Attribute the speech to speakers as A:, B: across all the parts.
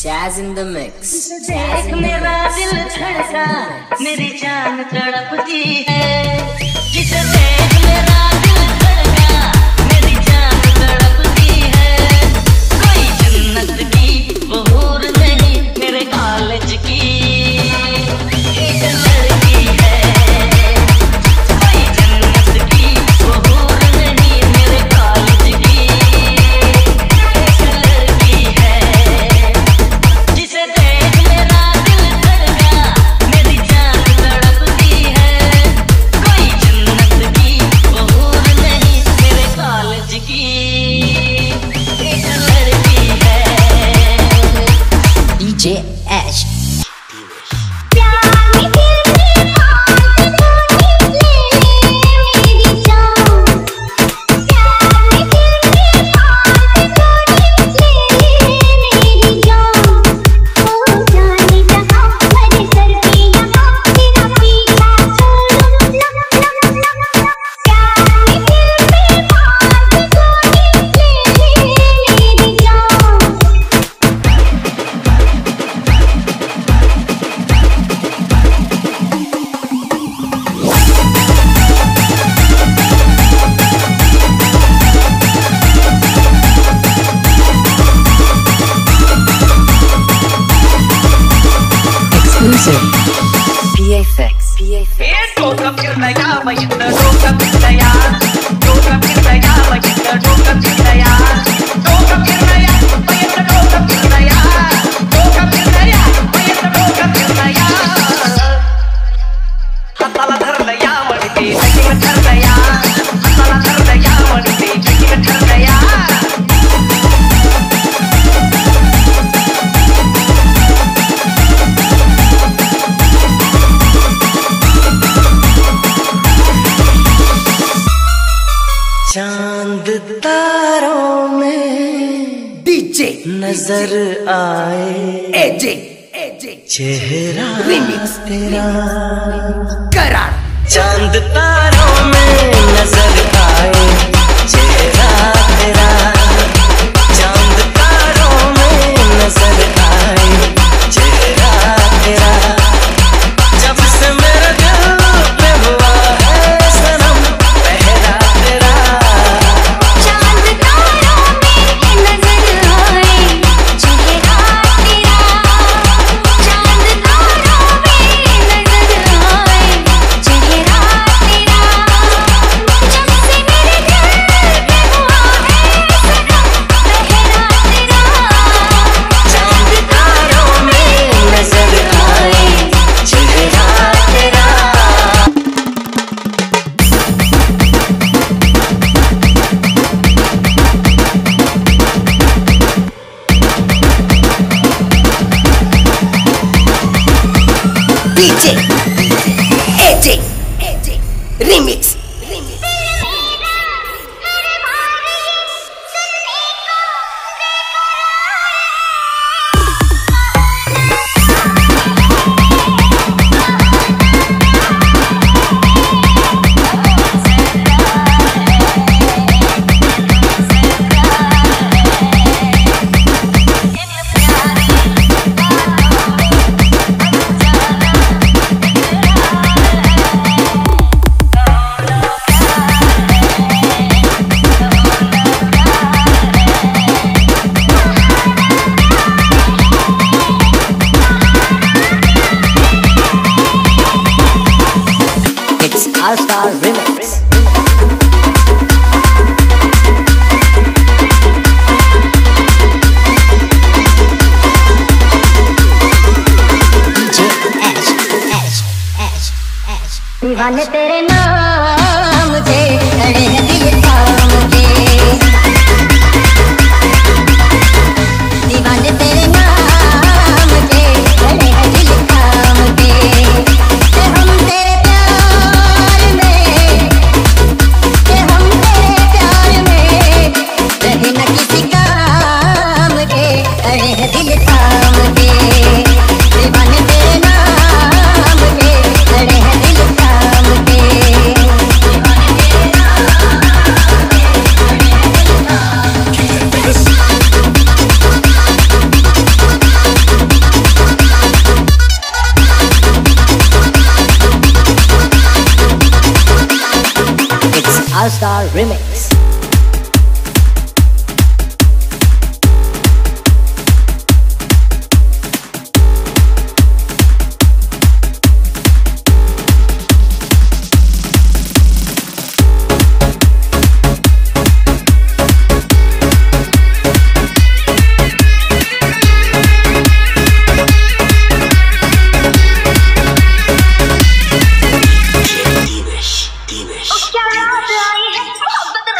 A: Jazz in the mix.
B: देख मेरा दिल धड़का, मेरी जान तड़पती है। जिसे देख मेरा दिल धड़का, मेरी जान तड़पती है। कोई जन्नत की वो हूर नहीं, मेरे कॉलेज की एक लड़की है। कोई जन्नत की वो हूर नहीं, मेरे कॉलेज की एक लड़की है। जिसे देख मेरा दिल धड़का, मेरी जान तड़पती है। कोई जन्नत की वो हूर नहीं, मेरे कॉलेज की एक लड़की है।
A: DJ Ash. PFX.
B: चांद तारों में डीजे नजर आए, एजे चेहरा तेरा करार। चांद तारों में नजर आए, चेहरा तेरा। चांद तारों में नजर आए, चेहरा तेरा। जब से मेरा दिल पे हुआ है सनम पहरा तेरा। चांद तारों में नजर आए, चेहरा तेरा। चांद तारों में नजर आए, चेहरा तेरा। जब से मेरे दिल पे हुआ है सनम पहरा तेरा। चांद तारों में नजर आए, चेहरा तेरा।
A: DJ AJ Remix. It's All-Star Remix. DJ Ash.
C: दीवाने तेरे नाम से खड़े हैं दिल थाम के। दीवाने तेरे नाम से खड़े हैं दिल थाम के। हम तेरे प्यार में, हम तेरे प्यार में रहे न किसी काम के। खड़े हैं दिल थाम के। दीवाने तेरे नाम के खड़े हैं दिल थाम के। दीवाने तेरे नाम
A: All-Star Remix.
C: क्या याद आई है मोहब्बत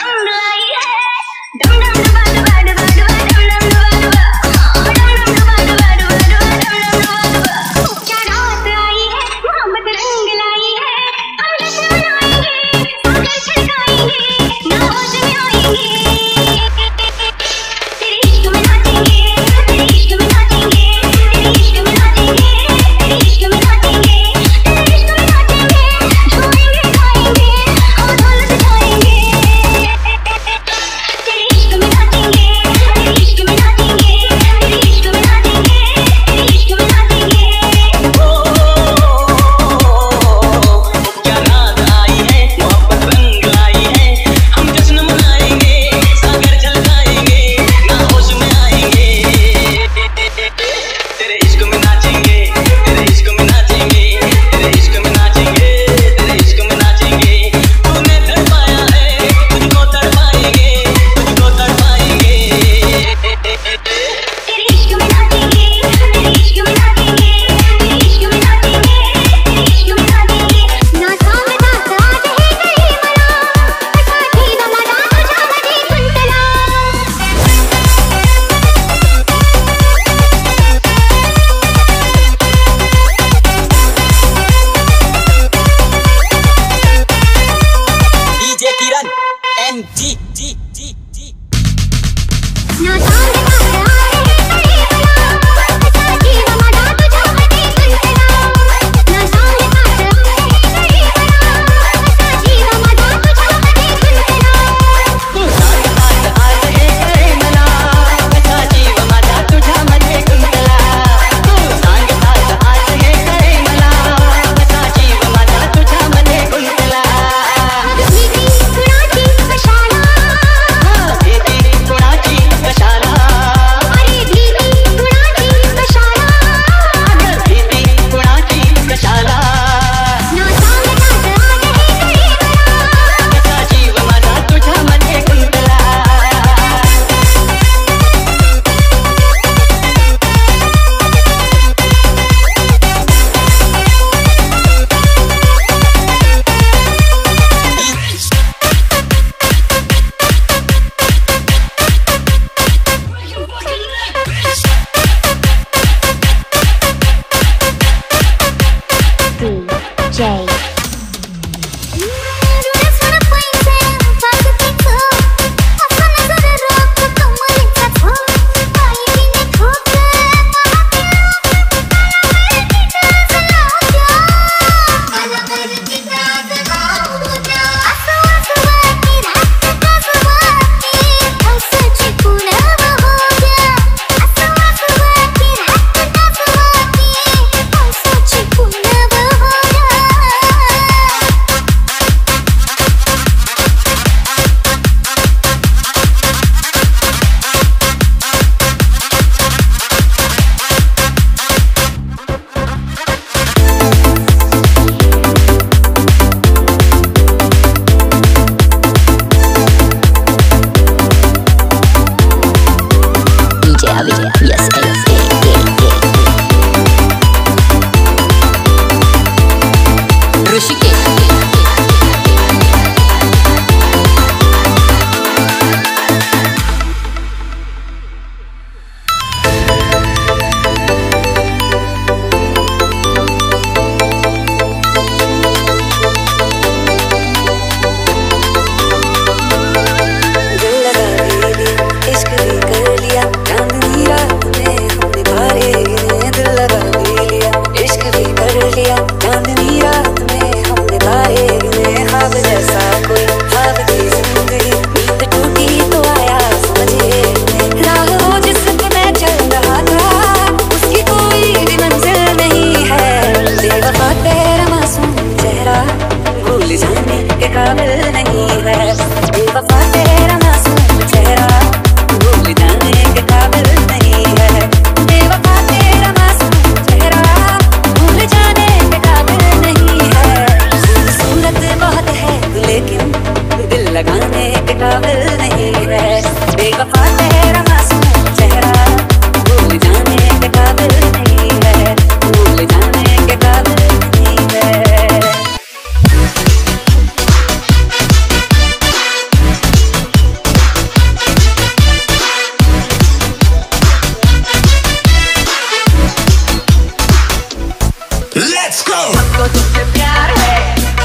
D: Let's go.
B: हमको तुझसे प्यार है,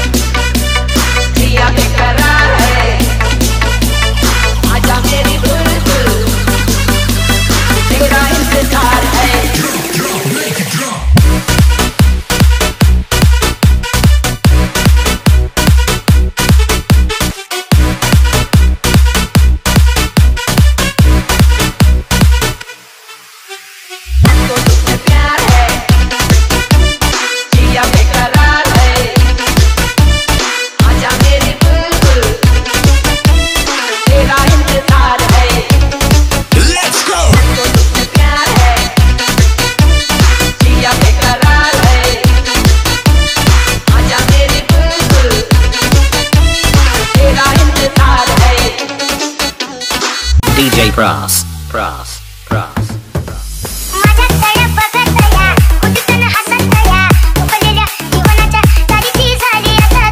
B: जिया बेकरार है, आजा मेरी बुलबुल, तेरा इंतजार है।
A: DJ Pras.
C: माझ्या तळ्या बघतया उठून हसतया उकलेल्या जीवनाच्या तारीची झाली आता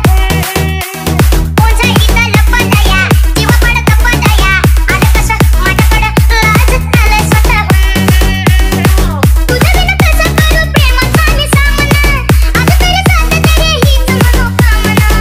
C: ओझळीचा लपतया जीव पडत पडतया आलं कसं माझ्याकडं लाजत आलंय स्वतःहून तुझं बिन कसं करू प्रेमाचा मी सामना अगं तरी साथ तेरी हीच मनोकामना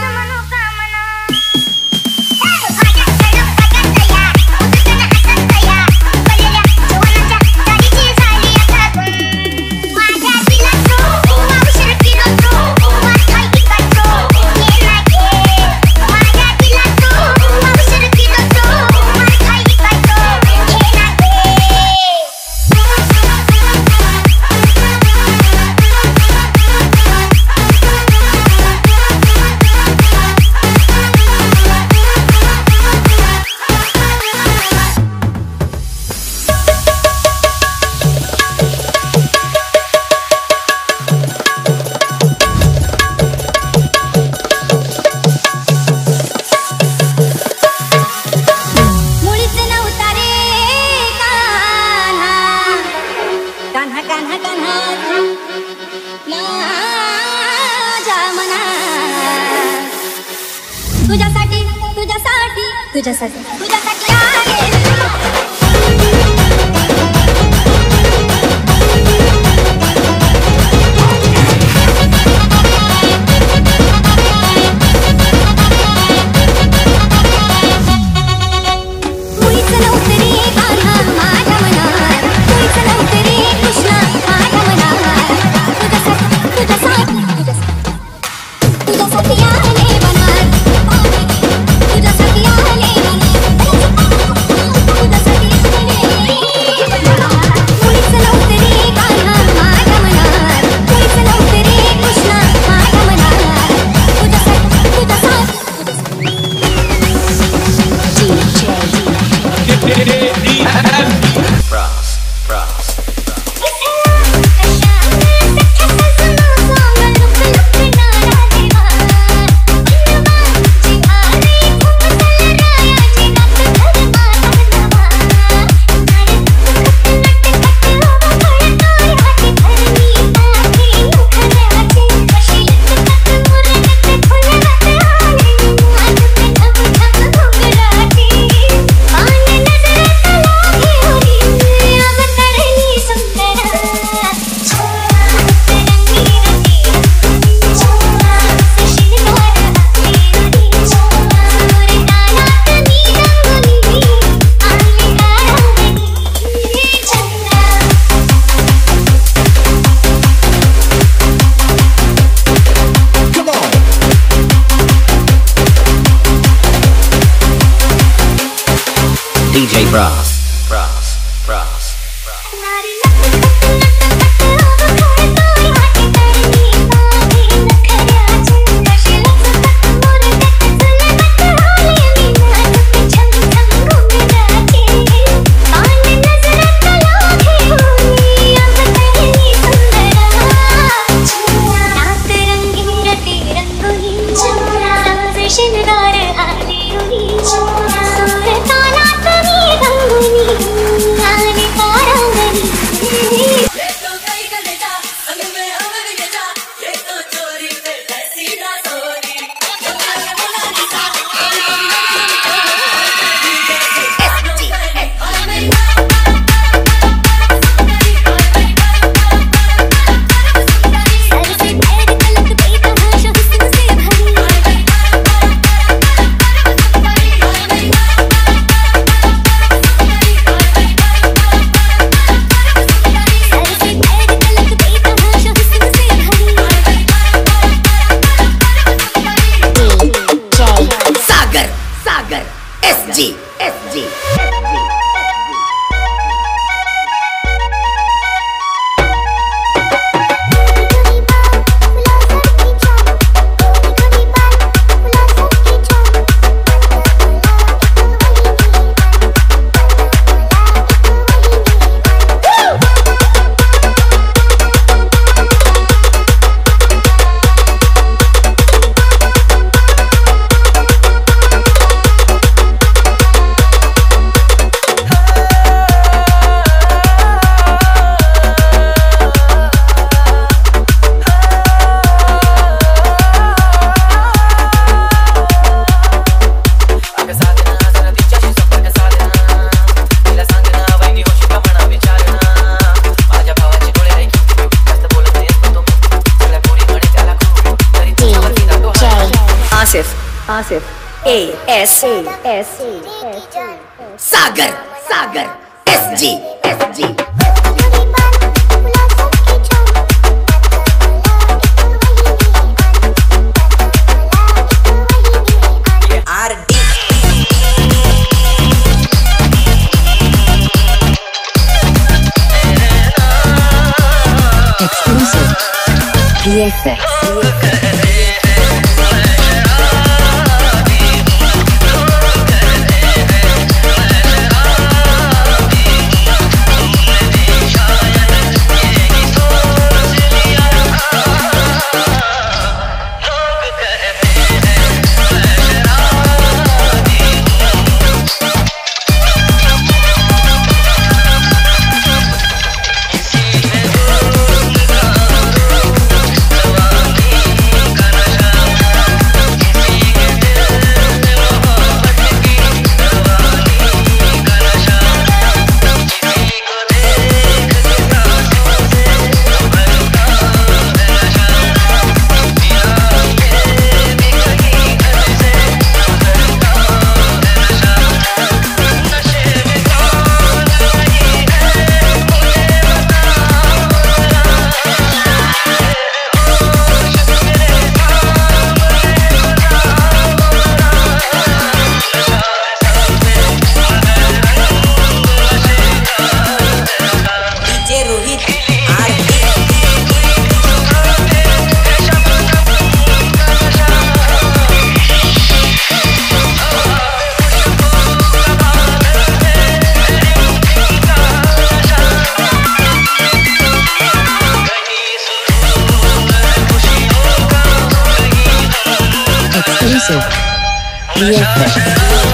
C: तुझ्यासाठी आहे
A: DJ Pras.
C: शिनगार आली
D: आसिफ AS
E: सागर SG
D: Exclusive VFX VFX